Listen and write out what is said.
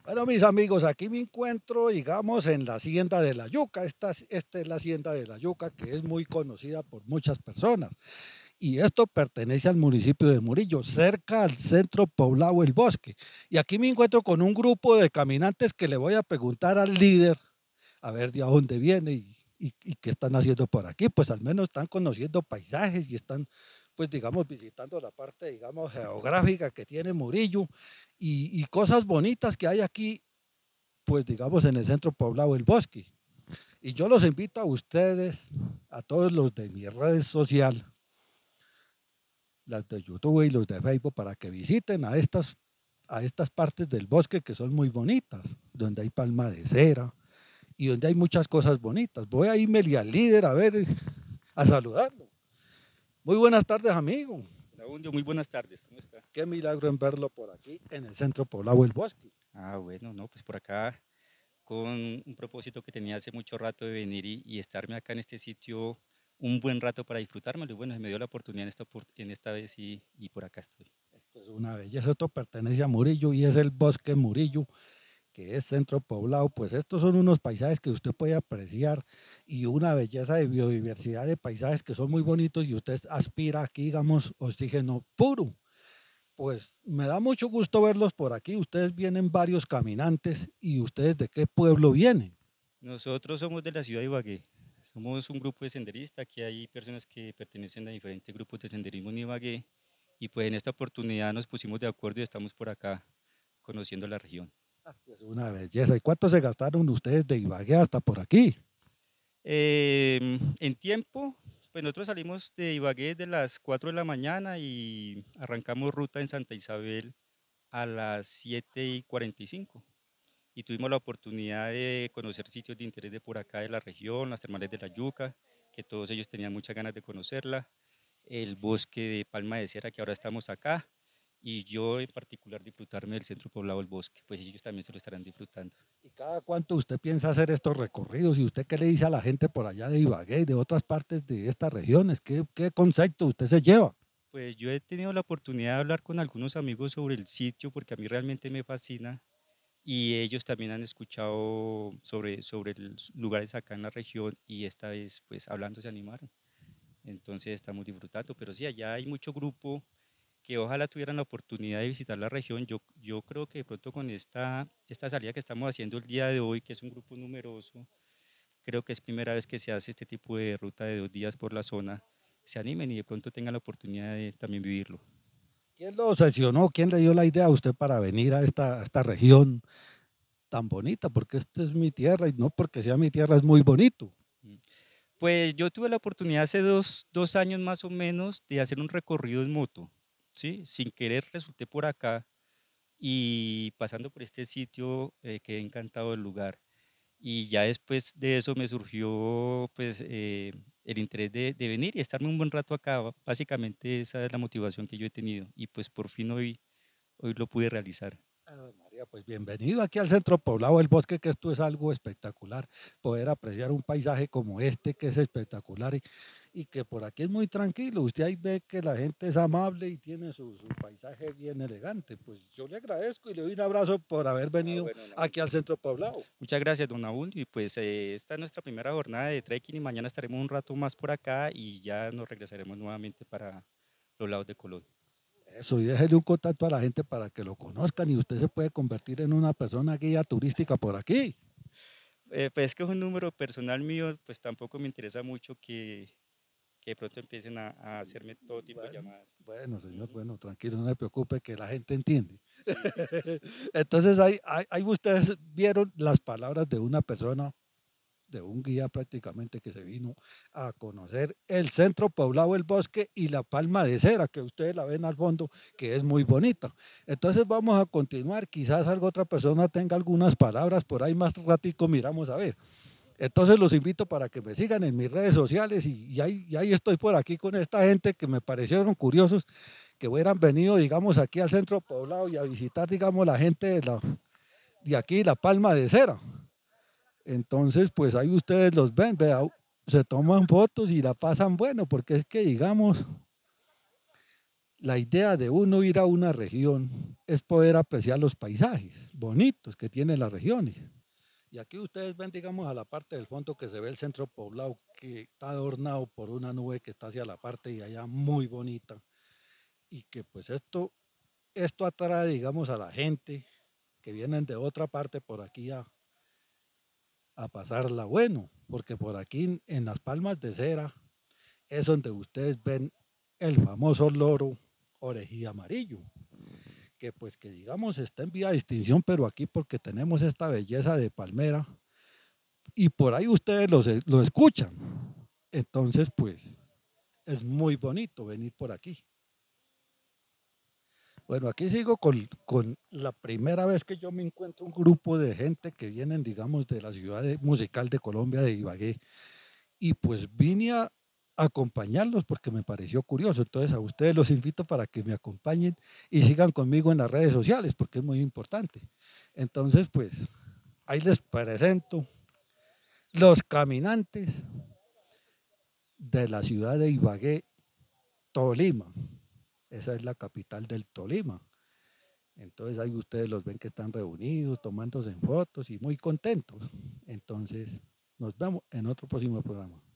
Bueno, mis amigos, aquí me encuentro, digamos, en la Hacienda de la Yuca. Esta es la Hacienda de la Yuca, que es muy conocida por muchas personas. Y esto pertenece al municipio de Murillo, cerca al centro poblado El Bosque. Y aquí me encuentro con un grupo de caminantes que le voy a preguntar al líder a ver de dónde viene y qué están haciendo por aquí. Pues al menos están conociendo paisajes y están, pues digamos, visitando la parte, digamos, geográfica que tiene Murillo y cosas bonitas que hay aquí, pues digamos, en el centro poblado El Bosque. Y yo los invito a ustedes, a todos los de mi red social, las de YouTube y los de Facebook, para que visiten a estas partes del bosque que son muy bonitas, donde hay palma de cera y donde hay muchas cosas bonitas. Voy a irme al líder a ver, a saludarlo. Muy buenas tardes, amigo. Laundio, muy buenas tardes, ¿cómo está? Qué milagro en verlo por aquí, en el centro poblado El Bosque. Bueno, no, pues por acá con un propósito que tenía hace mucho rato de venir y estarme acá en este sitio un buen rato para disfrutármelo. Y bueno, se me dio la oportunidad en esta vez y por acá estoy. Esto es una belleza, esto pertenece a Murillo y es el bosque Murillo, que es centro poblado. Pues estos son unos paisajes que usted puede apreciar y una belleza de biodiversidad de paisajes que son muy bonitos y usted aspira aquí, digamos, oxígeno puro. Pues me da mucho gusto verlos por aquí. Ustedes vienen varios caminantes y ustedes de qué pueblo vienen. Nosotros somos de la ciudad de Ibagué. Somos un grupo de senderistas. Aquí hay personas que pertenecen a diferentes grupos de senderismo en Ibagué. Y pues en esta oportunidad nos pusimos de acuerdo y estamos por acá conociendo la región. Es una belleza. ¿Y cuánto se gastaron ustedes de Ibagué hasta por aquí? En tiempo, pues nosotros salimos de Ibagué de las 4 de la mañana y arrancamos ruta en Santa Isabel a las 7:45 y tuvimos la oportunidad de conocer sitios de interés de por acá de la región, las termales de la Yuca, que todos ellos tenían muchas ganas de conocerla, el bosque de Palma de Cera, que ahora estamos acá, y yo en particular disfrutarme del centro poblado del bosque, pues ellos también se lo estarán disfrutando. ¿Y cada cuánto usted piensa hacer estos recorridos? ¿Y usted qué le dice a la gente por allá de Ibagué y de otras partes de estas regiones? ¿Qué concepto usted se lleva? Pues yo he tenido la oportunidad de hablar con algunos amigos sobre el sitio porque a mí realmente me fascina y ellos también han escuchado sobre los lugares acá en la región y esta vez pues hablando se animaron. Entonces estamos disfrutando, pero sí, allá hay mucho grupo que ojalá tuvieran la oportunidad de visitar la región. Yo creo que de pronto con esta salida que estamos haciendo el día de hoy, que es un grupo numeroso, creo que es primera vez que se hace este tipo de ruta de 2 días por la zona, se animen y de pronto tengan la oportunidad de también vivirlo. ¿Quién lo obsesionó? ¿Quién le dio la idea a usted para venir a esta región tan bonita? Porque esta es mi tierra y no porque sea mi tierra, es muy bonito. Mm. Pues yo tuve la oportunidad hace dos años más o menos de hacer un recorrido en moto, ¿sí? Sin querer resulté por acá y pasando por este sitio quedé encantado del lugar. Y ya después de eso me surgió pues el interés de venir y estarme un buen rato acá. Básicamente esa es la motivación que yo he tenido y pues por fin hoy lo pude realizar. María, pues bienvenido aquí al centro poblado del bosque, que esto es algo espectacular, poder apreciar un paisaje como este, que es espectacular y que por aquí es muy tranquilo. Usted ahí ve que la gente es amable y tiene su paisaje bien elegante. Pues yo le agradezco y le doy un abrazo por haber venido Bueno, don aquí Abundio. al centro poblado. Muchas gracias, don Abundio. Y pues esta es nuestra primera jornada de trekking y mañana estaremos un rato más por acá y ya nos regresaremos nuevamente para los lados de Colón. Eso, y déjele un contacto a la gente para que lo conozcan y usted se puede convertir en una persona guía turística por aquí. Pues es que es un número personal mío, pues tampoco me interesa mucho que de pronto empiecen a hacerme todo tipo de Bueno, llamadas. bueno, señor, Ujú. bueno, tranquilo, no se preocupe, que la gente entiende. Sí, sí, sí. Entonces, ahí ustedes vieron las palabras de una persona, de un guía prácticamente que se vino a conocer el centro poblado El Bosque y la palma de cera, que ustedes la ven al fondo, que es muy bonita. Entonces vamos a continuar, quizás alguna otra persona tenga algunas palabras, por ahí más ratico miramos a ver. Entonces los invito para que me sigan en mis redes sociales y ahí estoy por aquí con esta gente que me parecieron curiosos, que hubieran venido, digamos, aquí al centro poblado y a visitar, digamos, la gente de aquí, la Palma de Cera. Entonces, pues ahí ustedes los ven, vea, se toman fotos y la pasan bueno, porque es que, digamos, La idea de uno ir a una región es poder apreciar los paisajes bonitos que tienen las regiones. Y aquí ustedes ven, digamos, a la parte del fondo que se ve el centro poblado, que está adornado por una nube que está hacia la parte de allá muy bonita. Y que pues esto atrae, digamos, a la gente que vienen de otra parte por aquí a pasarla bueno, porque por aquí en las Palmas de Cera es donde ustedes ven el famoso loro orejía amarillo, que pues que digamos está en vía de extinción, pero aquí porque tenemos esta belleza de palmera y por ahí ustedes lo escuchan. Entonces pues es muy bonito venir por aquí. Bueno, aquí sigo con la primera vez que yo me encuentro un grupo de gente que vienen, digamos, de la ciudad musical de Colombia, de Ibagué, y pues vine a acompañarlos porque me pareció curioso. Entonces a ustedes los invito para que me acompañen y sigan conmigo en las redes sociales porque es muy importante. Entonces pues ahí les presento los caminantes de la ciudad de Ibagué, Tolima. Esa es la capital del Tolima. Entonces ahí ustedes los ven que están reunidos, tomándose en fotos y muy contentos. Entonces nos vemos en otro próximo programa.